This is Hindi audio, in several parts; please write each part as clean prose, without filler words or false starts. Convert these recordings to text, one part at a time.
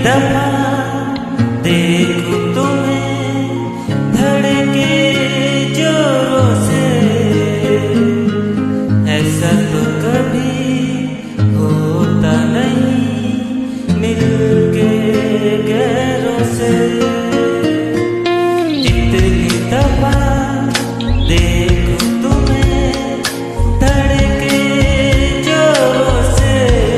दफा देखूं तुम्हें धड़के जोरों से, ऐसा तो कभी होता नहीं मिलके गैरों से। जितनी दफा देखूं तुम्हें धड़के जोरों से,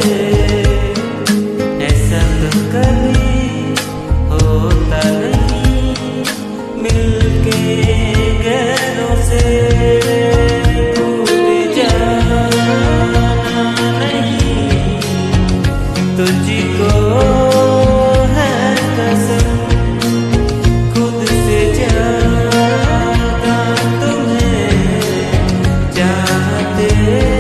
ऐसा तो कभी होता नहीं मिलके गैरों से। भूल जाना नहीं तुझको है कसम, खुद से ज्यादा तुम्हें चाहते